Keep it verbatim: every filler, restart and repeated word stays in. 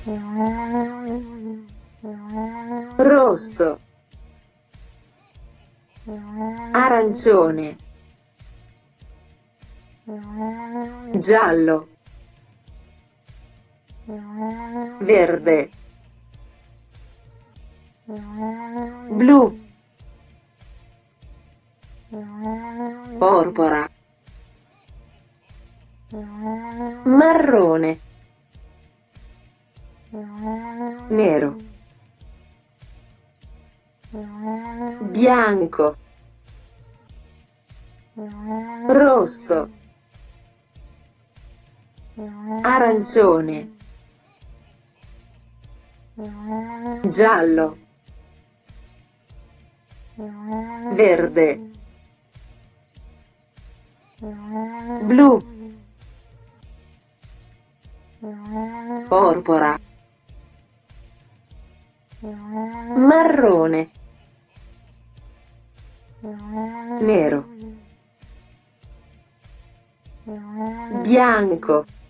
rosso, arancione, giallo, verde, blu, porpora, marrone, nero, bianco, rosso, arancione, giallo, verde, blu, porpora, marrone, nero, bianco,